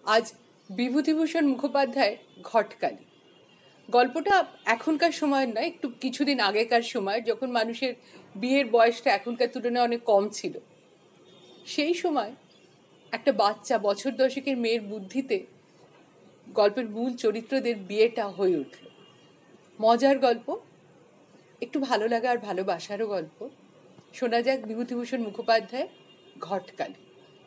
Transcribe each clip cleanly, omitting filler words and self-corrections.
আজ বিভূতিভূষণ মুখোপাধ্যায়ের ঘটকালি। গল্পটা এখনকার সময়ের নয়, একটু কিছুদিন আগেকার সময়, যখন মানুষের বিয়ের বয়সটা এখনকার তুলনায় অনেক কম ছিল। সেই সময় একটা বাচ্চা বছর দশেকের মেয়ের বুদ্ধিতে গল্পের মূল চরিত্রদের বিয়েটা হয়ে উঠল। মজার গল্প, একটু ভালো লাগা আর ভালোবাসারও গল্প। শোনা যাক বিভূতিভূষণ মুখোপাধ্যায়ের ঘটকালি।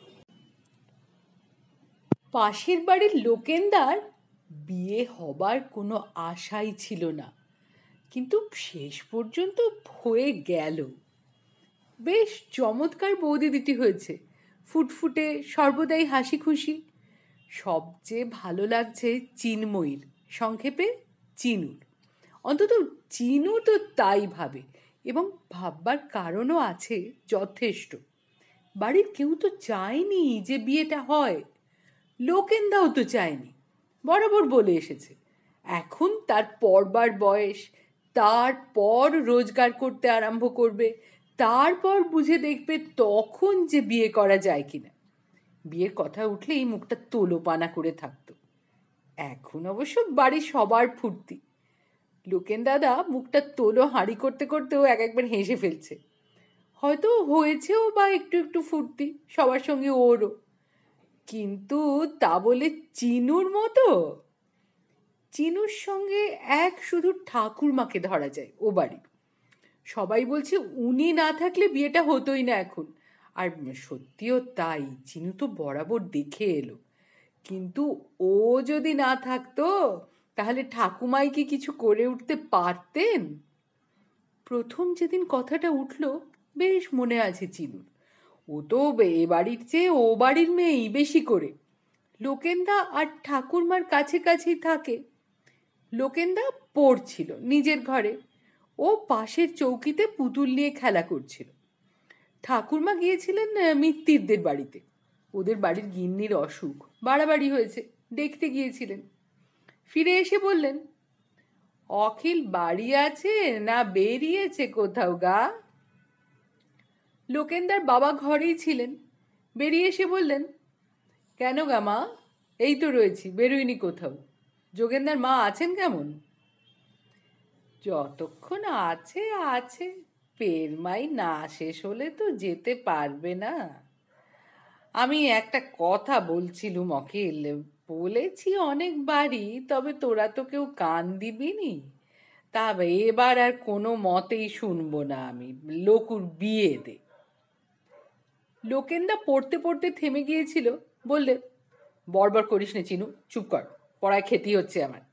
পাশের বাড়ির লোকেন্দার বিয়ে হবার কোনো আশাই ছিল না, কিন্তু শেষ পর্যন্ত হয়ে গেল। বেশ চমৎকার বৌদিদিটি হয়েছে, ফুটফুটে, সর্বদাই হাসি খুশি। সবচেয়ে ভালো লাগছে চিন্ময়ীর, সংক্ষেপে চিনুর। অন্তত চিনু তো তাই ভাবে, এবং ভাববার কারণও আছে যথেষ্ট। বাড়ির কেউ তো চায়নি যে বিয়েটা হয়, লোকেন্দাও তো চায়নি, বরাবর বলে এসেছে এখন তার পড়বার বয়স, তারপর রোজগার করতে আরম্ভ করবে, তারপর বুঝে দেখবে তখন যে বিয়ে করা যায় কিনা। বিয়ের কথা উঠলেই মুখটা তোলোপানা করে থাকতো। এখন অবশ্য বাড়ির সবার ফুর্তি। লোকেন দাদা মুখটা তোলো হাঁড়ি করতে করতেও একবার হেসে ফেলছে। হয়তো হয়েছেও বা একটু একটু ফুর্তি সবার সঙ্গে ওরও, কিন্তু তা বলে চিনুর মতো? চিনুর সঙ্গে এক শুধু ঠাকুরমাকে ধরা যায় ও বাড়ির। সবাই বলছে উনি না থাকলে বিয়েটা হতোই না এখন। আর সত্যিও তাই, চিনু তো বরাবর দেখে এলো। কিন্তু ও যদি না থাকতো তাহলে ঠাকুমাই কি কিছু করে উঠতে পারতেন? প্রথম যেদিন কথাটা উঠল বেশ মনে আছে চিনুর। ও তো এ বাড়ির চেয়ে ও বাড়ির মেয়েই বেশি করে। লোকেন্দা আর ঠাকুরমার কাছে কাছেই থাকে। লোকেন্দা পড়ছিল নিজের ঘরে, ও পাশের চৌকিতে পুতুল নিয়ে খেলা করছিল। ঠাকুরমা গিয়েছিলেন মিত্তিরদের বাড়িতে, ওদের বাড়ির গিন্নির অসুখ বাড়াবাড়ি হয়েছে, দেখতে গিয়েছিলেন। ফিরে এসে বললেন, অখিল বাড়ি আছে না বেরিয়েছে কোথাও গা? লোকেন্দার বাবা ঘরেই ছিলেন, বেরিয়ে এসে বললেন, কেন গা মা? এই তো রয়েছি, বেরোয়নি কোথাও। যোগেন্দার মা আছেন কেমন? যতক্ষণ আছে আছে, পেরমাই না শেষ হলে তো যেতে পারবে না। আমি একটা কথা বলছিলুম অখিল, বলেছি অনেকবারই, তবে তোরা তো কেউ কান দিবিনি। তা এবার আর কোনো মতেই শুনবো না আমি, লোকুর বিয়ে দে। লোকেন্দা পড়তে পড়তে থেমে গিয়েছিল, বললে, বড়বড় করিস নে চিনু, চুপ কর, পড়ায় ক্ষতি হচ্ছে আমার।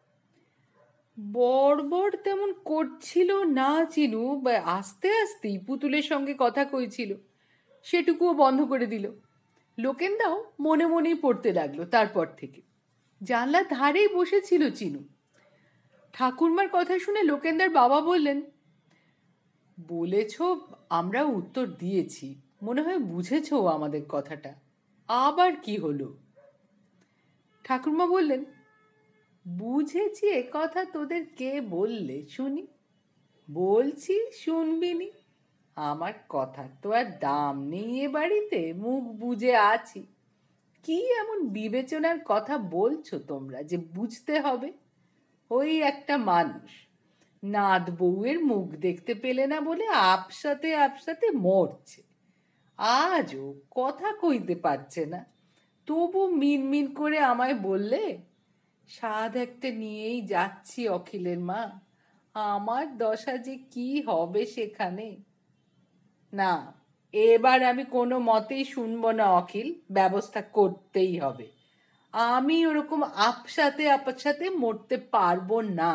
বড়বড় তেমন করছিল না চিনু, আস্তে আস্তেই পুতুলের সঙ্গে কথা কইছিল, সেটুকুও বন্ধ করে দিল। লোকেন্দাও মনে মনেই পড়তে লাগলো তারপর থেকে। জানলার ধারেই বসেছিল চিনু। ঠাকুরমার কথা শুনে লোকেন্দার বাবা বললেন, বলেছ, আমরা উত্তর দিয়েছি, মনে হয় বুঝেছ আমাদের কথাটা, আবার কি হলো? ঠাকুরমা বললেন, বুঝেছি এ কথা তোদের কে বললে শুনি? বলছি শুনবিনি? আমার কথা তো আর দাম নেই এ বাড়িতে, মুখ বুঝে আছি। কি এমন বিবেচনার কথা বলছো তোমরা যে বুঝতে হবে? ওই একটা মানুষ নাত বউয়ের মুখ দেখতে পেলে না বলে আপসাতে আপসাতে মরছে, আজও কথা কইতে পারছে না, তবু মিনমিন করে আমায় বললে, সাধ একটা নিয়েই যাচ্ছি অখিলের মা, আমার দশা যে কি হবে সেখানে। না, এবার আমি কোনো মতেই শুনবো না অখিল, ব্যবস্থা করতেই হবে। আমি ওরকম আপসাতে আপসাতে মরতে পারবো না।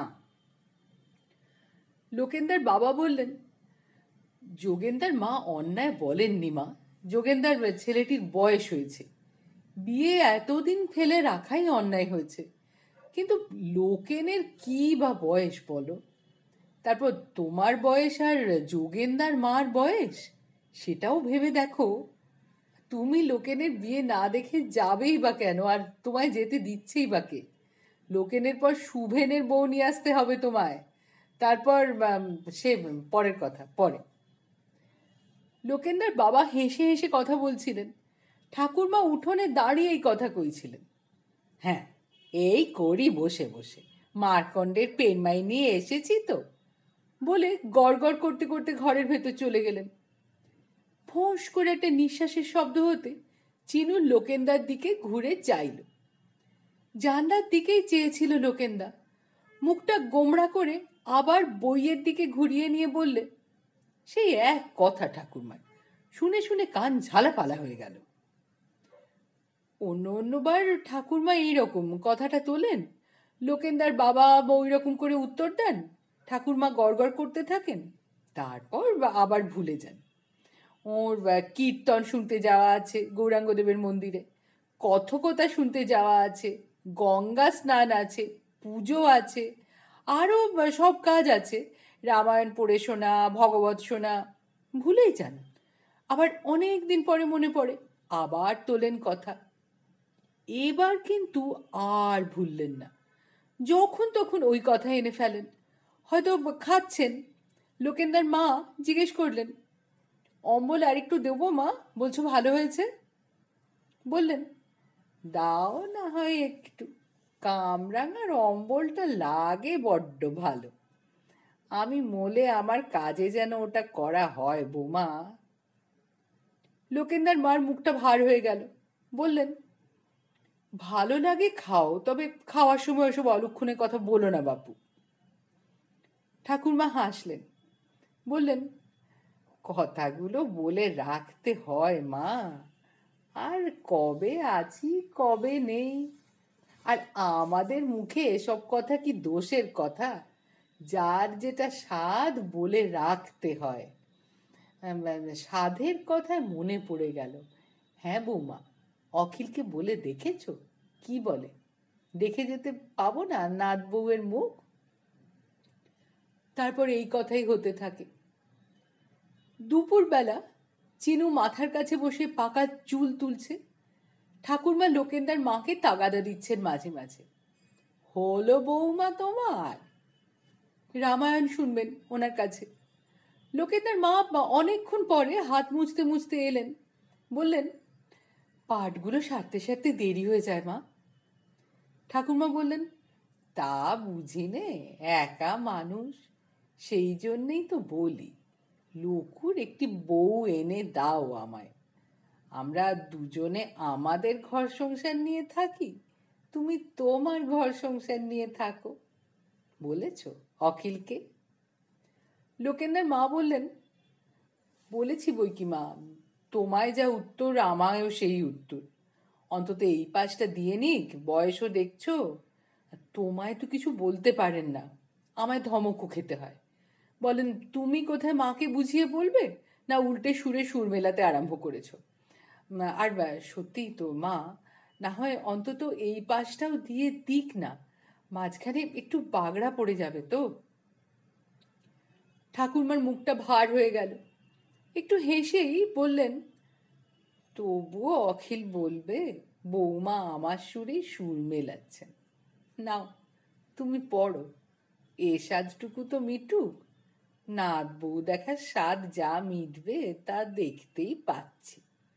লোকেন্দার বাবা বললেন, যোগেন্দার মা অন্যায় বলেননি মা, যোগেন্দার ছেলেটির বয়স হয়েছে, বিয়ে এতদিন ফেলে রাখাই অন্যায় হয়েছে। কিন্তু লোকেনের কি বা বয়স বলো? তারপর তোমার বয়স আর যোগেন্দার মার বয়স, সেটাও ভেবে দেখো। তুমি লোকেনের বিয়ে না দেখে যাবেই বা কেন, আর তোমায় যেতে দিচ্ছেই বা কে? লোকেনের পর শুভেনের বউ নিয়ে আসতে হবে তোমায়, তারপর সে পরের কথা পরে। লোকেন্দার বাবা হেসে হেসে কথা বলছিলেন, ঠাকুরমা উঠোনে দাঁড়িয়ে এই কথা কইছিলেন। হ্যাঁ, এই করি বসে বসে, মার্কণ্ডের পেনমাই নিয়ে এসেছি তো, বলে গড়গড় করতে করতে ঘরের ভেতর চলে গেলেন। ফোঁস করে একটা নিঃশ্বাসের শব্দ হতে চিনু লোকেন্দার দিকে ঘুরে চাইল। জানলার দিকেই চেয়েছিল লোকেন্দা। মুখটা গোমড়া করে আবার বইয়ের দিকে ঘুরিয়ে নিয়ে বললে, সেই এক কথা ঠাকুরমার, শুনে শুনে কান ঝালাপালা হয়ে গেল। অন্যবার ঠাকুরমা এইরকম কথাটা তোলেন, লোকেন্দার বাবা ওই রকম করে উত্তর দেন, ঠাকুরমা গড়গড় করতে থাকেন, তারপর আবার ভুলে যান। ওর কীর্তন শুনতে যাওয়া আছে গৌরাঙ্গদেবের মন্দিরে, কথকতা শুনতে যাওয়া আছে, গঙ্গা স্নান আছে, পুজো আছে, আরও সব কাজ আছে, রামায়ণ পড়ে শোনা, ভগবত শোনা, ভুলেই যান। আবার অনেক দিন পরে মনে পড়ে, আবার তোলেন কথা। এবার কিন্তু আর ভুললেন না, যখন তখন ওই কথা এনে ফেলেন। হয়তো খাচ্ছেন, লোকেন্দার মা জিজ্ঞেস করলেন, অম্বল আর একটু দেবো মা, বলছো ভালো হয়েছে? বললেন, দাও না হয় একটু, কামরাঙার অম্বলটা লাগে বড্ড ভালো, আমি মোলে আমার কাজে যেন ওটা করা হয় বৌমা। লোকেন্দার মার মুখটা ভার হয়ে গেল। বললেন, ভালো লাগে খাও, তবে খাওয়ার সময় ওসব অলক্ষণের কথা বলো না বাপু। ঠাকুরমা হাসলেন, বললেন, কথাগুলো বলে রাখতে হয় মা, আর কবে আছি কবে নেই, আর আমাদের মুখে এসব কথা কি দোষের কথা? যার যেটা স্বাদ বলে রাখতে হয়। স্বাদের কথায় মনে পড়ে গেল, হ্যাঁ বৌমা, অখিলকে বলে দেখেছো কি বলে? দেখে যেতে পাবো না নাত বউয়ের মুখ? তারপর এই কথাই হতে থাকে। দুপুরবেলা চিনু মাথার কাছে বসে পাকা চুল তুলছে। ঠাকুরমা লোকেন্দার মাকে তাগাদা দিচ্ছেন মাঝে মাঝে, হলো বৌমা তোমার? রামায়ণ শুনবেন ওনার কাছে। লোকেন্দার মা অনেকক্ষণ পরে হাত মুছতে মুছতে এলেন, বললেন, পাঠগুলো সারতে সারতে দেরি হয়ে যায় মা। ঠাকুরমা বললেন, তা বুঝি নে, একা মানুষ, সেই জন্যেই তো বলি, লুকুর একটি বউ এনে দাও আমায়, আমরা দুজনে আমাদের ঘর সংসার নিয়ে থাকি, তুমি তোমার ঘর সংসার নিয়ে থাকো। বলেছ অখিলকে? লোকেন্দার মা বললেন, বলেছি বই কি মা, তোমায় যা উত্তর আমায়ও সেই উত্তর, অন্তত এই পাশটা দিয়ে নিক, বয়সও দেখছো, তোমায় তো কিছু বলতে পারেন না, আমায় ধমকও খেতে হয়। বলেন, তুমি কোথায় মাকে বুঝিয়ে বলবে, না উল্টে সুরে সুর মেলাতে আরম্ভ করেছো? আর সত্যিই তো মা, না হয় অন্তত এই পাশটাও দিয়ে দিক না, মাঝখানে একটু বাগড়া পড়ে যাবে তো। ঠাকুরমার মুখটা ভার হয়ে গেল, একটু হেসেই বললেন, তবুও অখিল বলবে বৌমা আমার সুরেই সুর মেলাচ্ছেন। নাও তুমি পড়ো, এ সাজটুকু তো মিটুক, নাত বউ দেখার স্বাদ যা মিটবে তা দেখতেই পাচ্ছি।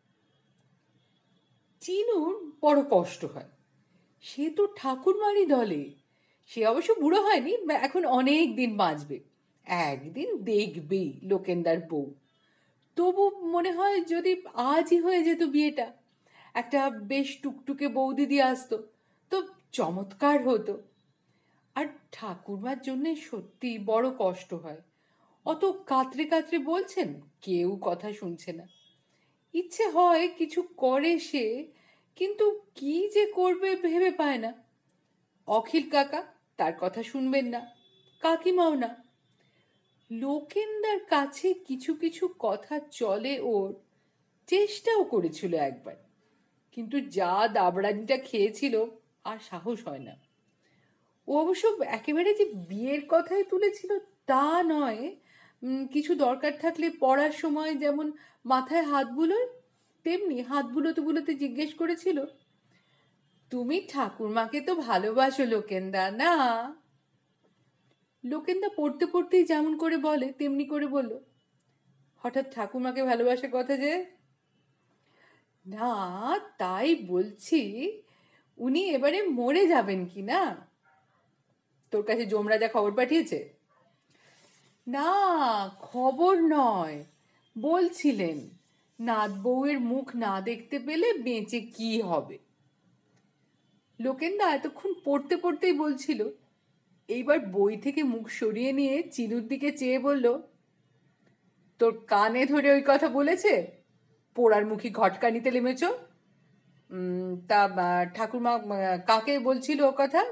চিনুর বড় কষ্ট হয়, সে তো ঠাকুরমারই দলে, সে অবশ্য বুড়ো হয়নি, এখন অনেক দিন বাঁচবে, একদিন দেখবেই লোকেন্দার বউ। তবু মনে হয় যদি আজই হয়ে যেত বিয়েটা, একটা বেশ টুকটুকে বৌদি দিয়ে আসতো তো চমৎকার হতো। আর ঠাকুরমার জন্যে সত্যি বড় কষ্ট হয়, অত কাতরে কাতরে বলছেন, কেউ কথা শুনছে না। ইচ্ছে হয় কিছু করে সে, কিন্তু কি যে করবে ভেবে পায় না। অখিল কাকা তার কথা শুনবেন না, কাকিমাও না। লোকেন্দার কাছে কিছু কিছু কথা চলে ওর, চেষ্টাও করেছিল একবার, কিন্তু যা দাবড়ানিটা খেয়েছিল আর সাহস হয় না। ও অবশ্য একেবারে যে বিয়ের কথাই তুলেছিল তা নয়, কিছু দরকার থাকলে পড়ার সময় যেমন মাথায় হাত বুলোয়, তেমনি হাত বুলোতে বুলোতে জিজ্ঞেস করেছিল, তুমি ঠাকুরমাকে তো ভালোবাসো লোকেন্দা না? লোকেন্দা পড়তে পড়তেই যেমন করে বলে তেমনি করে বলল, হঠাৎ ঠাকুরমাকে ভালোবাসার কথা যে? না, তাই বলছি, উনি এবারে মরে যাবেন কি না? তোর কাছে যমরাজা খবর পাঠিয়েছে? না, খবর নয়, বলছিলেন নাত বউয়ের মুখ না দেখতে পেলে বেঁচে কি হবে। লোকেন্দা এতক্ষণ পড়তে পড়তেই বলছিল, এইবার বই থেকে মুখ সরিয়ে নিয়ে চিনুর দিকে চেয়ে বলল, তোর কানে ধরে ওই কথা বলেছে? পোড়ার মুখী ঘটকা নিতে নেমেছ? তা ঠাকুরমা কাকে বলছিল ও কথা?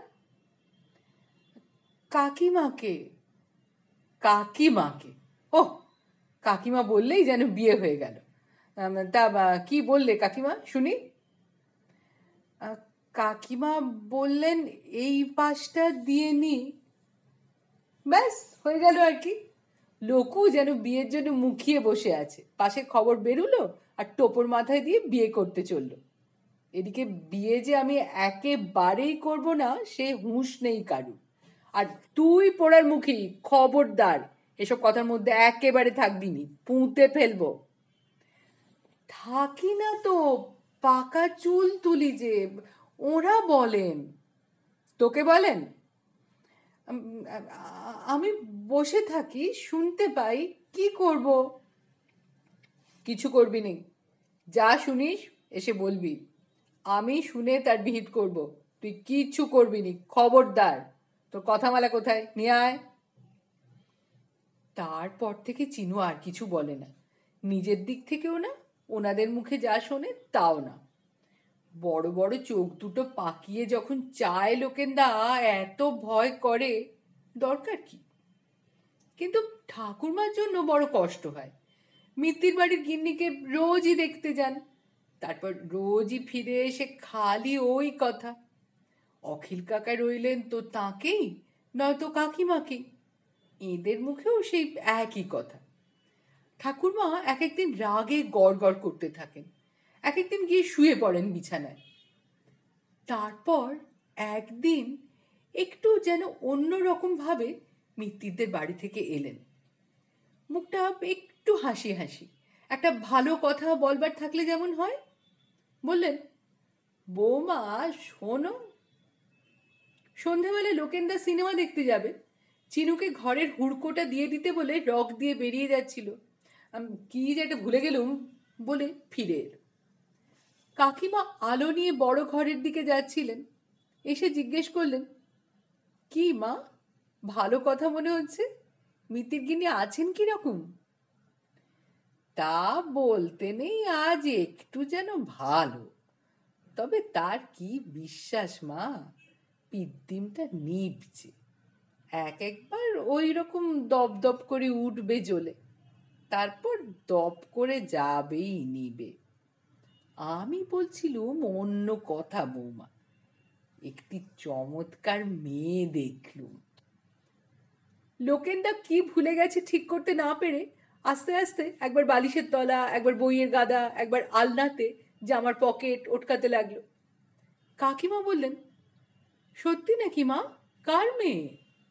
কাকিমাকে। কাকিমাকে? ও, কাকিমা বললেই যেন বিয়ে হয়ে গেল। তা কি বললে কাকিমা শুনি? কাকিমা বললেন এই পাশটা দিয়ে নি। ব্যাস হয়ে গেল আর কি। লোকও যেন বিয়ের জন্য মুখিয়ে বসে আছে, পাশে খবর বেরুলো আর টোপর মাথায় দিয়ে বিয়ে করতে চললো। এদিকে বিয়ে যে আমি একেবারেই করব না সে হুঁশ নেই কারু। আর তুই পোড়ার মুখী, খবরদার এসব কথার মধ্যে একেবারে থাকবি নি, পুঁতে ফেলবো। থাকি না তো, পাকা চুল তুলি যে, ওরা বলেন। তোকে বলেন? আমি বসে থাকি, শুনতে পাই, কি করব? কিছু করবি নি, যা শুনিস এসে বলবি, আমি শুনে তার বিহিত করব। তুই কিচ্ছু করবি নি, খবরদার। তোর কথামালা কোথায়, নিয়ে আয়। তারপর থেকে চিনু আর কিছু বলে না, নিজের দিক থেকেও না, ওনাদের মুখে যা শোনে তাও না। বড় বড় চোখ দুটো পাকিয়ে যখন চায় লোকেন্দা, এত ভয় করে, দরকার কি? কিন্তু ঠাকুরমার জন্য বড় কষ্ট হয়। মিত্তির বাড়ির গিন্নিকে রোজই দেখতে যান, তারপর রোজই ফিরে এসে খালি ওই কথা। অখিল কাকা রইলেন তো তাঁকেই, নয়তো কাকিমাকেই, এদের মুখেও সেই একই কথা। ঠাকুরমা এক একদিন রাগে গড় করতে থাকেন, এক একদিন গিয়ে শুয়ে পড়েন বিছানায়। তারপর একদিন একটু যেন অন্যরকম ভাবে মিত্তিরদের বাড়ি থেকে এলেন। মুখটা একটু হাসি হাসি, একটা ভালো কথা বলবার থাকলে যেমন হয়। বললেন, বৌমা শোনো। সন্ধেবেলা লোকেন্দা সিনেমা দেখতে যাবে, চিনুকে ঘরের হুড়কোটা দিয়ে দিতে বলে রক দিয়ে বেরিয়ে যাচ্ছিল, কি যেটা ভুলে গেলুম বলে ফিরে এলো। কাকিমা আলো নিয়ে বড় ঘরের দিকে যাচ্ছিলেন, এসে জিজ্ঞেস করলেন, কি মা, ভালো কথা মনে হচ্ছে, মিতির গিন্নি আছেন কিরকম? তা বলতে নেই, আজ একটু যেন ভালো, তবে তার কি বিশ্বাস মা, পিদ্দিমটা নিভছে, একবার ওই রকম দপ করে উঠবে জ্বলে, তারপর দপ করে যাবেই নিবে। আমি বলছিলুম অন্য কথা বৌমা, একটি চমৎকার মেয়ে দেখলুম। লোকেন্দা কি ভুলে গেছে ঠিক করতে না পেরে আস্তে আস্তে একবার বালিশের তলা, একবার বইয়ের গাদা, একবার আলনাতে জামার পকেট ওটকাতে লাগলো। কাকিমা বললেন, সত্যি নাকি মা, কার মেয়ে?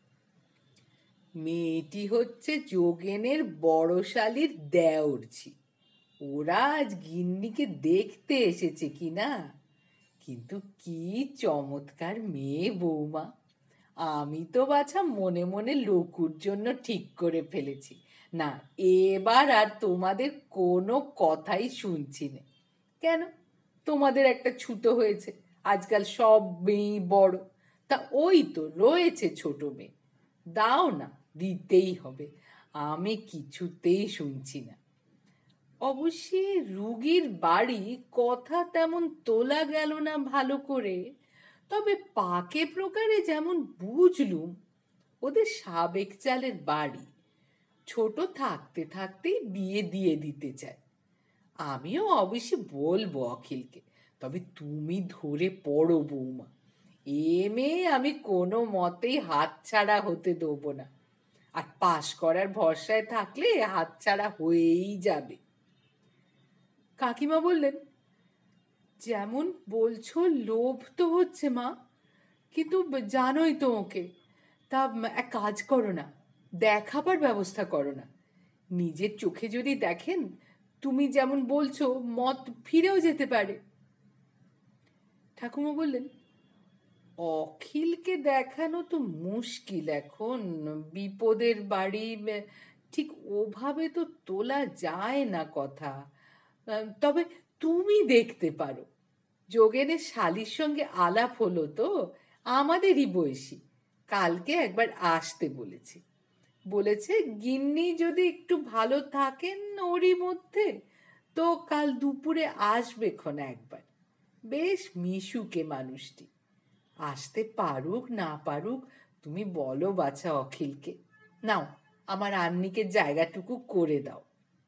মেয়েটি হচ্ছে যোগেনের বড় শালির দেওরঝি। ওরা আজ গিন্নিকে দেখতে এসেছে কি না, কিন্তু কি চমৎকার মেয়ে বৌমা, আমি তো বাছা মনে মনে লকুর জন্য ঠিক করে ফেলেছি, না এবার আর তোমাদের কোনো কথাই শুনছি না। কেন, তোমাদের একটা ছুতো হয়েছে, আজকাল সব মেয়েই বড়, তা ওই তো রয়েছে ছোট মেয়ে, দাও না, দিতেই হবে, আমি কিছুতেই শুনছি না। অবশ্যই রুগীর বাড়ি কথা তেমন তোলা গেল না ভালো করে, তবে পাকে প্রকারে যেমন বুঝলুম, ওদের সাবেক চালের বাড়ি, ছোট থাকতে থাকতেই বিয়ে দিয়ে দিতে চায়। আমিও অবশ্যই বলবো অখিলকে, তবে তুমি ধরে পড়ো বৌমা, এ মেয়ে আমি কোনো মতেই হাতছাড়া হতে দেবো না, আর পাশ করার ভরসায় থাকলে হাতছাড়া হয়েই যাবে। কাকিমা বললেন, যেমন বলছো লোভ তো হচ্ছে মা, কিন্তু জানোই তো ওকে, তা এক কাজ করো না, দেখাবার ব্যবস্থা করো না, নিজের চোখে যদি দেখেন, তুমি যেমন বলছো মত ফিরেও যেতে পারে। ঠাকুমা বললেন, অখিলকে দেখানো তো মুশকিল এখন, বিপদের বাড়ি, ঠিক ওভাবে তো তোলা যায় না কথা। তবে তুমি দেখতে পারো। যোগেনের শালির সঙ্গে আলাপ হলো তো, আমাদেরই বয়সী, কালকে একবার আসতে বলেছি। বলেছে গিন্নি যদি একটু ভালো থাকেন ওরই মধ্যে, তো কাল দুপুরে আসবে খন একবার। বেশ মিশুকে মানুষটি, আসতে পারুক না পারুক তুমি বলো বাছা অখিলকে। নাও, আমার আন্নিকে জায়গাটুকু করে দাও।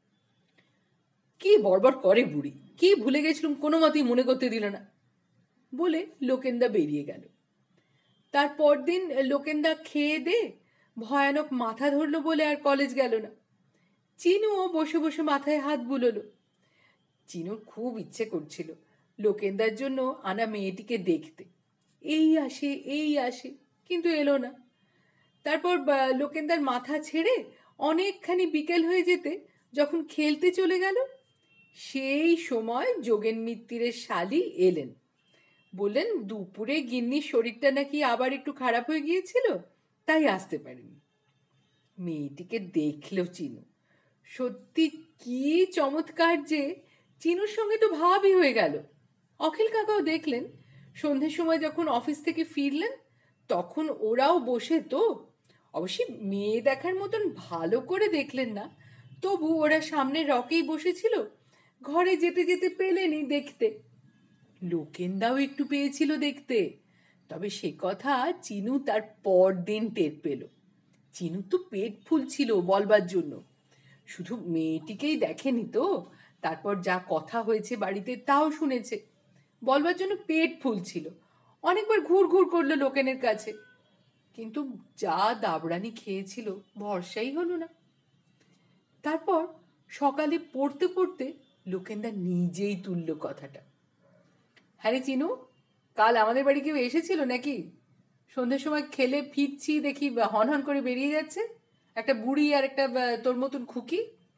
কি বড়বড় করে বুড়ি, কি ভুলে গেছিলুম, কোনো মতেই মনে করতে দিল না বলে লোকেন্দা বেরিয়ে গেল। তার পরদিন লোকেন্দা খেয়ে দে ভয়ানক মাথা ধরলো বলে আর কলেজ গেল না। চিনুও বসে বসে মাথায় হাত বুলোলো। চিনুর খুব ইচ্ছে করছিল লোকেন্দার জন্য আনা মেয়েটিকে দেখতে, এই আসে এই আসে, কিন্তু এলো না। তারপর লোকেন্দার মাথা ছেড়ে অনেকখানি বিকেল হয়ে যেতে যখন খেলতে চলে গেল, সেই সময় যোগেন মিত্তিরের শালি এলেন। বললেন দুপুরে গিন্নির শরীরটা নাকি আবার একটু খারাপ হয়ে গিয়েছিল, তাই আসতে পারেনি। মেয়েটিকে দেখলো চিনু, সত্যি কি চমৎকার যে, চিনুর সঙ্গে তো ভাবই হয়ে গেল। অখিল কাকাও দেখলেন, সন্ধ্যের সময় যখন অফিস থেকে ফিরলেন তখন ওরাও বসে তো, অবশ্যই মেয়ে দেখার মতন ভালো করে দেখলেন না, তবু ওরা সামনের রকেই বসেছিল, ঘরে যেতে যেতে পেলেনি দেখতে। লোকেন্দাও একটু পেয়েছিল দেখতে, তবে সে কথা চিনু তার পরদিন টের পেল। চিনু তো পেট ফুলছিল বলবার জন্য, শুধু মেয়েটিকেই দেখেনি তো, তারপর যা কথা হয়েছে বাড়িতে তাও শুনেছে, বলবার জন্য পেট ফুলছিল। অনেকবার ঘুর ঘুর করলো লোকেনের কাছে, কিন্তু যা দাবড়ানি খেয়েছিল ভরসাই হলো না। তারপর সকালে পড়তে পড়তে লোকেন্দা নিজেই তুলল কথাটা। হ্যাঁ রে চিনু, কাল আমাদের বাড়ি কেউ এসেছিল নাকি? সন্ধ্যের সময় খেলে ফিরছি দেখি হন হন করে বেরিয়ে যাচ্ছে, একটা বুড়ি আর একটা তোর মতন খুকি।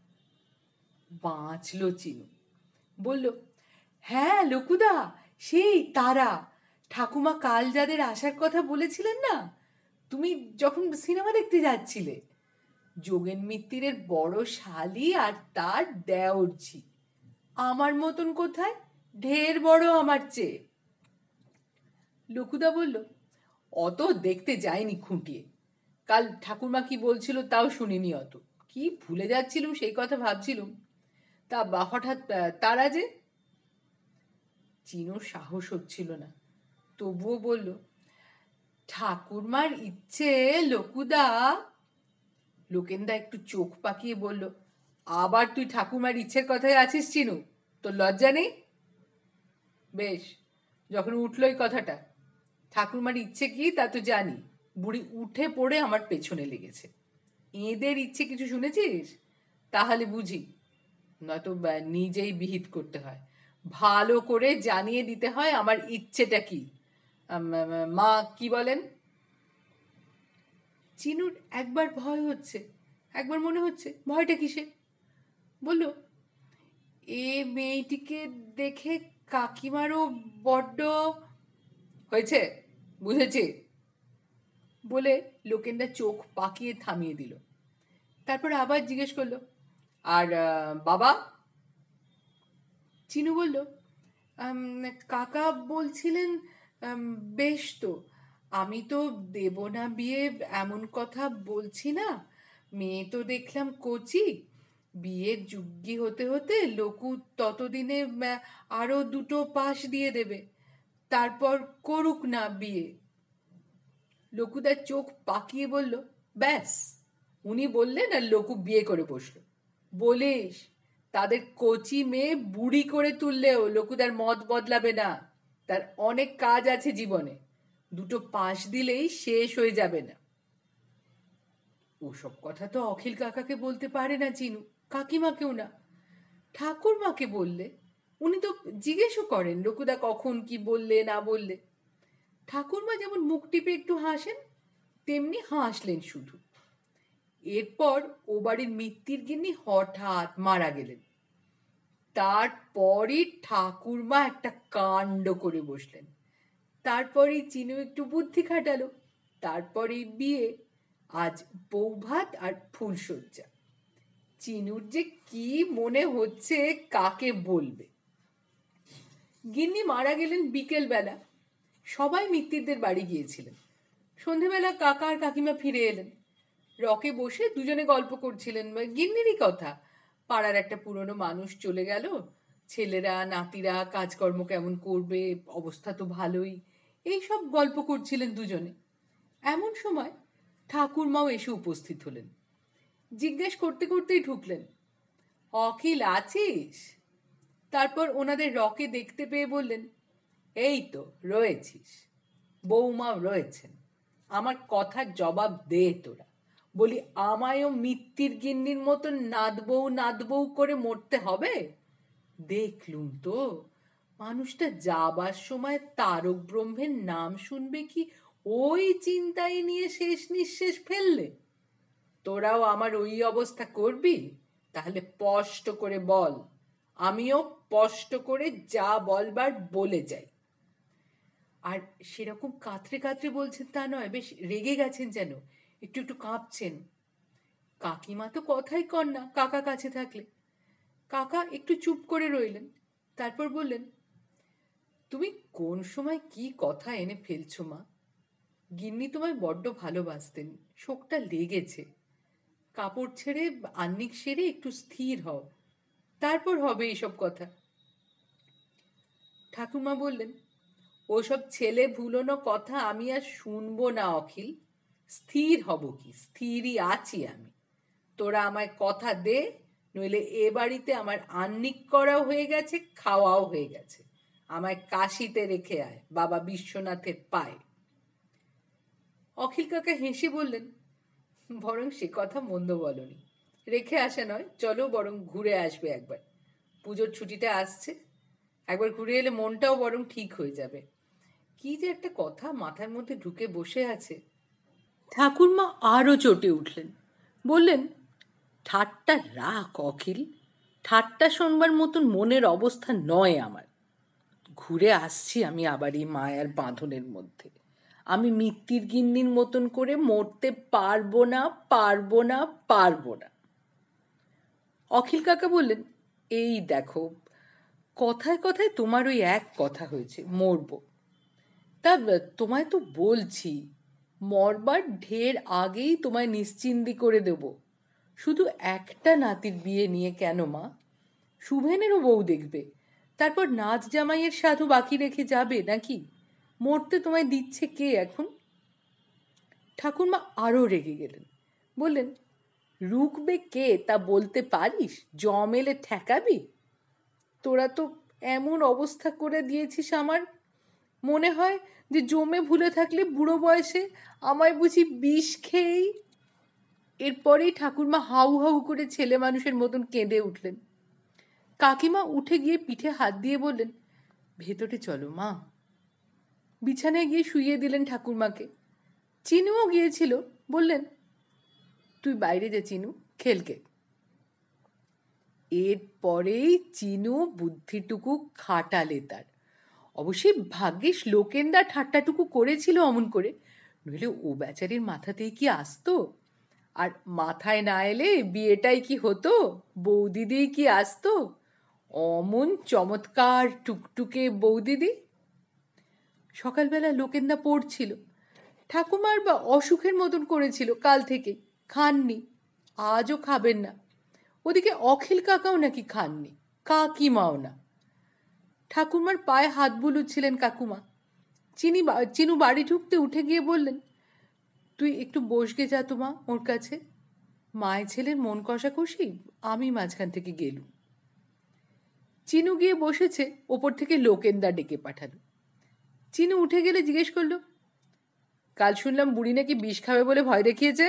বাঁচলো চিনু, বলল, হ্যাঁ লকুদা, সেই তারা, ঠাকুমা কাল যাদের আসার কথা বলেছিলেন না, তুমি যখন সিনেমা দেখতে যাচ্ছিলে, যোগেন মিত্তিরের বড় শালি আর তার দেওরঝি, আমার মতন কোথায়, ঢের বড় আমার চেয়ে। লকুদা বলল, অত দেখতে যায়নি খুঁটিয়ে, কাল ঠাকুরমা কি বলছিল তাও শুনিনি, অত কি ভুলে যাচ্ছিলুম সেই কথা ভাবছিলুম, তা হঠাৎ তারা যে। চিনুর সাহস হচ্ছিল না, তবুও বলল, ঠাকুরমার ইচ্ছে লকুদা। লোকেন্দা একটু চোখ পাকিয়ে বলল, আবার তুই ঠাকুরমার ইচ্ছের কথাই আছিস চিনু, তোর লজ্জা নেই? বেশ, যখন উঠলই কথাটা, ঠাকুরমার ইচ্ছে কি তা তো জানি। বুড়ি উঠে পড়ে আমার পেছনে লেগেছে। এদের ইচ্ছে কিছু শুনেছিস? তাহলে বুঝি, নয়তো নিজেই বিহিত করতে হয়, ভালো করে জানিয়ে দিতে হয় আমার ইচ্ছেটা কি। মা কি বলেন? চিনুর একবার ভয় হচ্ছে, একবার মনে হচ্ছে ভয়টা কিসে। বলল, এ মেয়েটিকে দেখে কাকিমারও বড্ড হয়েছে, বুঝেছি বলে লোকেন্দা চোখ পাকিয়ে থামিয়ে দিল। তারপর আবার জিজ্ঞেস করলো, আর বাবা? চিনু বলল, কাকা বলছিলেন বেশ তো, আমি তো দেব না বিয়ে এমন কথা বলছি না, মেয়ে তো দেখলাম কচি, বিয়ের যোগ্যী হতে হতে লোকু ততদিনে আরো দুটো পাশ দিয়ে দেবে, তারপর করুক না বিয়ে। লকুদার চোখ পাকিয়ে বলল, ব্যাস, উনি বললেন আর লোকু বিয়ে করে বসলো। বলিস তাদের কচি মেয়ে বুড়ি করে তুললেও লকুদার মত বদলাবে না, তার অনেক কাজ আছে জীবনে, দুটো পাশ দিলেই শেষ হয়ে যাবে না। ওসব কথা তো অখিল কাকাকে বলতে পারে না চিনু, কাকিমাকেও না, ঠাকুরমাকে বললে উনি তো জিজ্ঞেসও করেন লকুদা কখন কি বললে না বললে। ঠাকুরমা যেমন মুখ টিপে একটু হাসেন, তেমনি হাসলেন শুধু। এরপর ও বাড়ির মিত্তির গিন্নি হঠাৎ মারা গেলেন। তারপরই ঠাকুরমা একটা কাণ্ড করে বসলেন, তারপরেই চিনু একটু বুদ্ধি খাটালো, তারপরেই বিয়ে, আজ বৌভাত আর ফুলশয্যা। চিনুর যে কি মনে হচ্ছে কাকে বলবে। গিন্নি মারা গেলেন বিকেল বেলা, সবাই মিত্তিরদের বাড়ি গিয়েছিলেন। সন্ধেবেলা কাকা আর কাকিমা ফিরে এলেন। রকে বসে দুজনে গল্প করছিলেন গিন্নিরই কথা। পাড়ার একটা পুরনো মানুষ চলে গেল, ছেলেরা নাতিরা কাজকর্ম কেমন করবে, অবস্থা তো ভালোই, এইসব গল্প করছিলেন দুজনে। এমন সময় ঠাকুরমাও এসে উপস্থিত হলেন। জিজ্ঞেস করতে করতেই ঢুকলেন, অখিল আছিস? তারপর ওনাদের রকে দেখতে পেয়ে বললেন, এই তো রয়েছিস, বৌমাও রয়েছেন, আমার কথার জবাব দে তোরা। বলি আমায়ও মিত্তির গিন্নির মতন নাদবউ করে মরতে হবে? দেখলুম তো, মানুষটা যাবার সময় তারক ব্রহ্মের নাম শুনবে কি ওই চিন্তাই নিয়ে শেষ নিঃশেষ ফেললে। তোরাও আমার ওই অবস্থা করবি? তাহলে স্পষ্ট করে বল, আমিও স্পষ্ট করে যা বলবার বলে যাই। আর সেরকম কাতরে কাতরে বলছেন তা নয়, বেশ রেগে গেছেন যেন, একটু একটু কাঁপছেন। কাকিমা তো কথাই কর না কাকা কাছে থাকলে। কাকা একটু চুপ করে রইলেন, তারপর বললেন, তুমি কোন সময় কি কথা এনে ফেলছো মা? গিন্নি তোমায় বড্ড ভালোবাসতেন, শোকটা লেগেছে। কাপড় ছেড়ে আহ্নিক সেরে একটু স্থির হও, তারপর হবে এইসব কথা। ঠাকুমা বললেন, ওসব ছেলে ভুলোনো কথা আমি আর শুনবো না অখিল। স্থির হব কি, স্থিরই আছি আমি। তোরা আমায় কথা দে, নইলে এ বাড়িতে আমার আহ্নিক করাও হয়ে গেছে, খাওয়াও হয়ে গেছে। আমায় কাশিতে রেখে আয় বাবা বিশ্বনাথের পায়ে। অখিল কাকা হেসে বললেন, বরং সে কথা মন্দ বলনি, রেখে আসা নয়, চলো বরং ঘুরে আসবে একবার। পুজোর ছুটিটা আসছে, একবার ঘুরে এলে মনটাও বরং ঠিক হয়ে যাবে। কি যে একটা কথা মাথার মধ্যে ঢুকে বসে আছে। ঠাকুরমা আরও চটে উঠলেন, বললেন, ঠাট্টা রাখ অখিল, ঠাট্টা শোনবার মতন মনের অবস্থা নয় আমার। ঘুরে আসছি আমি আবার এই মায়ার বাঁধনের মধ্যে। আমি মিত্তির গিন্নির মতন করে মরতে পারবো না, পারবো না, পারবো না। অখিল কাকা বললেন, এই দেখো, কথায় কথায় তোমার ওই এক কথা হয়েছে, মরবো। তা তোমায় তো বলছি, মরবার ঢের আগেই তোমায় নিশ্চিন্দি করে দেব। শুধু একটা নাতির বিয়ে নিয়ে কেন মা? শুভেনেরও বউ দেখবে, তারপর নাচ জামাইয়ের সাধু বাকি রেখে যাবে নাকি? মরতে তোমায় দিচ্ছে কে এখন? ঠাকুরমা আরও রেগে গেলেন, বললেন, রুকবে কে তা বলতে পারিস? জমেলে ঠেকাবি? তোরা তো এমন অবস্থা করে দিয়েছিস আমার, মনে হয় যে জমে ভুলে থাকলে বুড়ো বয়সে আমায় বুঝি বিষ খেয়েই। এরপরেই ঠাকুরমা হাউ হাউ করে ছেলে মানুষের মতন কেঁদে উঠলেন। কাকিমা উঠে গিয়ে পিঠে হাত দিয়ে বললেন, ভেতরে চলো মা। বিছানায় গিয়ে শুইয়ে দিলেন ঠাকুরমাকে। চিনুও গিয়েছিল, বললেন, তুই বাইরে যা চিনু, খেলকে। এরপরেই চিনু বুদ্ধিটুকু খাটালে তার। অবশ্যই ভাগ্যিস লোকেন্দা ঠাট্টাটুকু করেছিল অমন করে, নইলে ও বেচারির মাথাতেই কি আসতো? আর মাথায় না এলে বিয়েটাই কি হতো? বৌদিদি কি আসতো? অমন চমৎকার টুকটুকে বৌদিদি। সকালবেলা লোকেন্দা পড়ছিল, ঠাকুমার বা অসুখের মতন করেছিল কাল থেকে, খাননি, আজও খাবেন না। ওদিকে অখিল কাকাও নাকি খাননি, কাকিমাও না। ঠাকুমার পায়ে হাত বুলুচ্ছিলেন কাকুমা। চিনু বাড়ি ঢুকতে উঠে গিয়ে বললেন, তুই একটু বসগে যা তো মা ওর কাছে। মায়ের ছেলের মন কষাকষি, আমি মাঝখান থেকে গেলুম। চিনু গিয়ে বসেছে, ওপর থেকে লোকেন্দা ডেকে পাঠালো। চিনু উঠে গেলে জিজ্ঞেস করলো, কাল শুনলাম বুড়ি নাকি বিষ খাবে বলে ভয় দেখিয়েছে?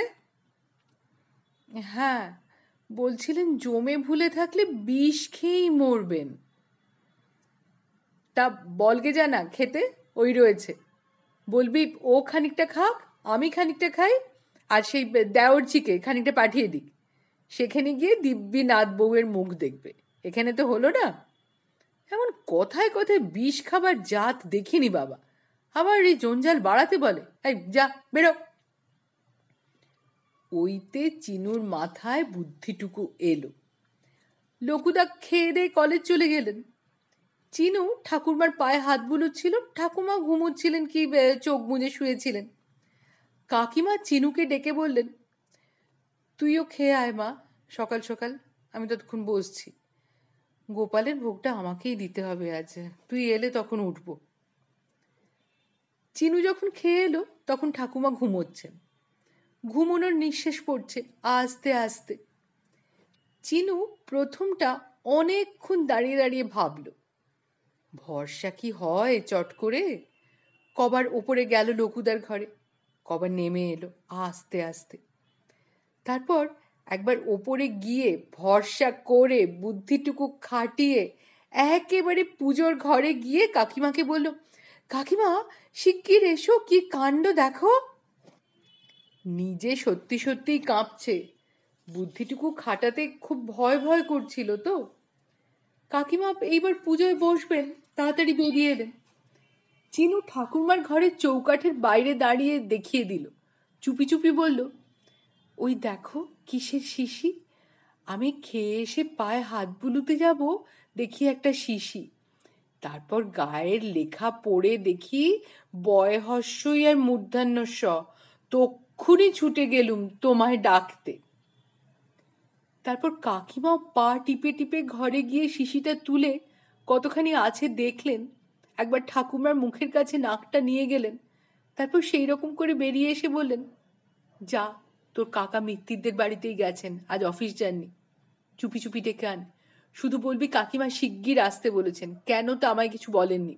হ্যাঁ, বলছিলেন জমে ভুলে থাকলে বিষ খেয়েই মরবেন। তা বলগে যা না খেতে, ওই রয়েছে। বলবি ও খানিকটা খাক, আমি খানিকটা খাই, আর সেই দেওরজিকে খানিকটা পাঠিয়ে দিক। সেখানে গিয়ে দিব্যি নাথ বউয়ের মুখ দেখবে। এখানে তো হলো না। এমন কথায় কথায় বিষ খাবার জাত দেখিনি বাবা, আবার এই জঞ্জাল বাড়াতে বলে। এই যা বেরো। ওইতে চিনুর মাথায় বুদ্ধিটুকু এলো। লকুদা খেয়ে দিয়ে কলেজ চলে গেলেন। চিনু ঠাকুরমার পায়ে হাত বুলোচ্ছিল, ঠাকুমা ঘুমোচ্ছিলেন কি চোখ মুজে শুয়েছিলেন। কাকিমা চিনুকে ডেকে বললেন, তুইও খেয়ে আয় মা, সকাল সকাল, আমি ততক্ষণ বসছি। গোপালের ভোগটা আমাকেই দিতে হবে আজ, তুই এলে তখন উঠব। চিনু যখন খেয়ে এলো তখন ঠাকুমা ঘুমোচ্ছেন। ঘুমোনোর নিঃশ্বাস পড়ছে আস্তে আস্তে। চিনু প্রথমটা অনেকক্ষণ দাঁড়িয়ে দাঁড়িয়ে ভাবল, ভরসা কি হয় চট করে। কবার ওপরে গেল লকুদার ঘরে, কবার নেমে এলো আস্তে আস্তে। তারপর একবার ওপরে গিয়ে ভরসা করে বুদ্ধিটুকু খাটিয়ে একেবারে পুজোর ঘরে গিয়ে কাকিমাকে বলল, কাকিমা শিগগির এসো, কি কাণ্ড দেখো। নিজে সত্যি সত্যিই কাঁপছে, বুদ্ধিটুকু খাটাতে খুব ভয় ভয় করছিল তো। কাকিমা এইবার পুজোয় বসবেন, তাড়াতাড়ি বেরিয়ে এলেন। চিনু ঠাকুরমার ঘরের চৌকাঠের বাইরে দাঁড়িয়ে দেখিয়ে দিল, চুপি চুপি বলল, ওই দেখো কিসের শিশি। আমি খেয়ে এসে পায়ে হাত বুলুতে যাব, দেখি একটা শিশি। তারপর গায়ের লেখা পড়ে দেখি বয় হস্যই আর মূর্ধন্য স। তক্ষুনি ছুটে গেলুম তোমায় ডাকতে। তারপর কাকিমা পা টিপে টিপে ঘরে গিয়ে শিশিটা তুলে কতখানি আছে দেখলেন, একবার ঠাকুমার মুখের কাছে নাকটা নিয়ে গেলেন। তারপর সেই রকম করে বেরিয়ে এসে বললেন, যা, তোর কাকা মিত্তিরদের বাড়িতেই গেছেন, আজ অফিস যাননি। চুপি চুপি ডেকে আন, শুধু বলবি কাকিমা শিগগির আসতে বলেছেন, কেন তা আমায় কিছু বলেননি।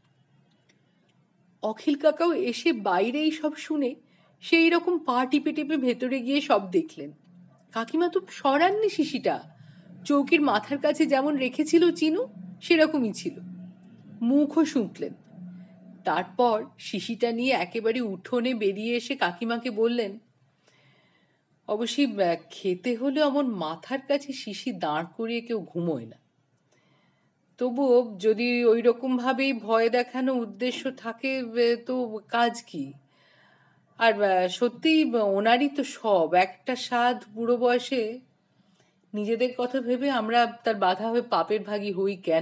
অখিল কাকাও এসে বাইরেই সব শুনে সেই রকম পা টিপে টিপে ভেতরে গিয়ে সব দেখলেন। কাকিমা তো সরাননি শিশিটা, চৌকির মাথার কাছে যেমন রেখেছিল চিনু সেরকমই ছিল। মুখও শুঁকলেন। তারপর শিশিটা নিয়ে একেবারে উঠোনে বেরিয়ে এসে কাকিমাকে বললেন, অবশ্যই খেতে হলে অমন মাথার কাছে শিশি দাঁড় করিয়ে কেউ ঘুমোয় না। তবুও যদি ওই রকম ভাবেই ভয় দেখানো উদ্দেশ্য থাকে তো কাজ কি। আর সত্যি ওনারই তো সব, একটা স্বাদ বুড়ো বয়সে। নিজেদের কথা ভেবে আমরা তার বাধা হয়ে পাপের ভাগী হই কেন।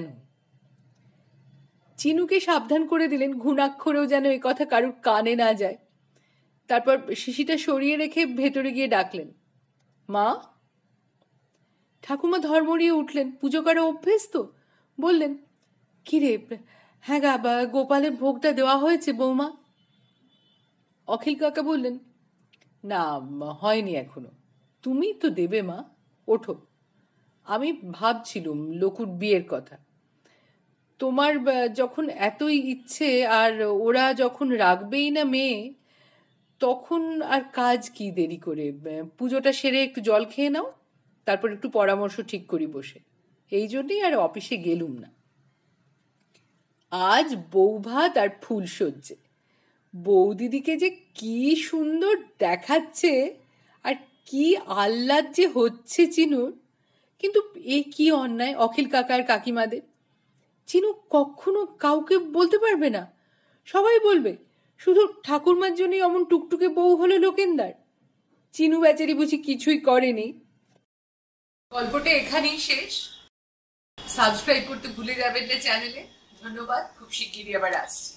চিনুকে সাবধান করে দিলেন ঘুণাক্ষরেও যেন এই কথা কারুর কানে না যায়। তারপর শিশিটা সরিয়ে রেখে ভেতরে গিয়ে ডাকলেন, মা। ঠাকুমা ধর্মড়িয়ে উঠলেন, পুজো করা অভ্যেস তো। বললেন, কি রে, হ্যাঁ গা, গোপালের ভোগটা দেওয়া হয়েছে বৌমা। অখিল কাকা বললেন, না হয়নি এখনো। তুমি তো দেবে মা, ওঠো। আমি ভাবছিলুম লকুর বিয়ের কথা। তোমার যখন এতই ইচ্ছে আর ওরা যখন রাখবেই না মেয়ে, তখন আর কাজ কি দেরি করে। পুজোটা সেরে একটু জল খেয়ে নাও, তারপর একটু পরামর্শ ঠিক করি বসে। এই জন্যই আর অফিসে গেলুম না। আজ বৌভাত আর ফুল সজ্জে। বৌদিদিকে যে কি সুন্দর দেখাচ্ছে আর কি আহ্লাদ যে হচ্ছে চিনুর। কিন্তু এ কি অন্যায় অখিল কাকা আর কাকিমাদের। চিনু কখনো কাউকে বলতে পারবে না, সবাই বলবে শুধু ঠাকুরমার জন্যই অমন টুকটুকে বউ হলো লোকেন্দার। চিনু বেচারি বুঝি কিছুই করেনি। গল্পটা এখানেই শেষ। সাবস্ক্রাইব করতে ভুলে যাবেন না চ্যানেলে। ধন্যবাদ, খুব শিগগিরই আবার আসছি।